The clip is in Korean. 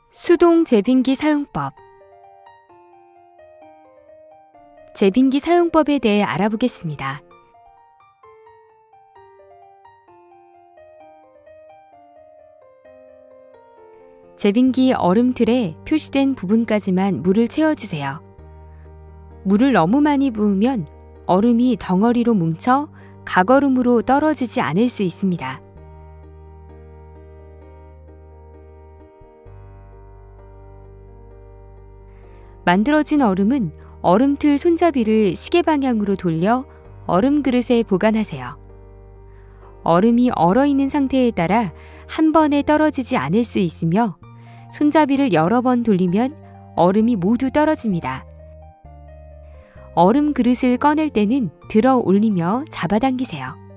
수동 제빙기 사용법. 제빙기 사용법에 대해 알아보겠습니다. 제빙기 얼음틀에 표시된 부분까지만 물을 채워주세요. 물을 너무 많이 부으면 얼음이 덩어리로 뭉쳐 가거름으로 떨어지지 않을 수 있습니다. 만들어진 얼음은 얼음틀 손잡이를 시계 방향으로 돌려 얼음 그릇에 보관하세요. 얼음이 얼어있는 상태에 따라 한 번에 떨어지지 않을 수 있으며 손잡이를 여러 번 돌리면 얼음이 모두 떨어집니다. 얼음 그릇을 꺼낼 때는 들어 올리며 잡아당기세요.